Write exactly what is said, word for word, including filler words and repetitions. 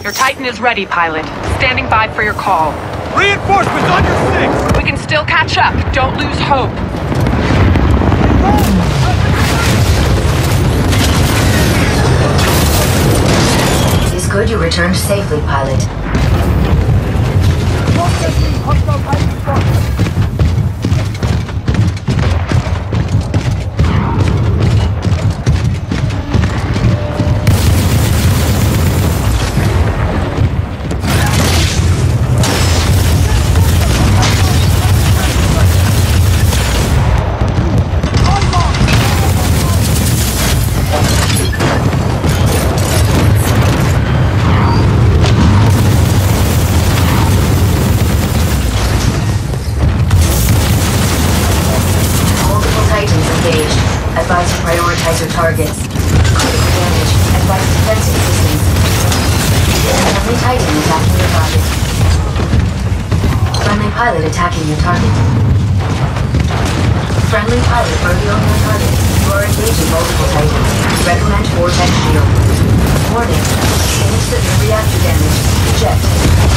Your Titan is ready, pilot. Standing by for your call. Reinforcements on your six! We can still catch up. Don't lose hope. It is good you returned safely, pilot. Advise to prioritize your targets. Critical damage. Advise defensive systems. Friendly Titan attacking your target. Friendly pilot attacking your target. Friendly pilot early on your target. You are engaging multiple Titans. Recommend vortex shield. Warning. Sustained severe reactor damage. Eject.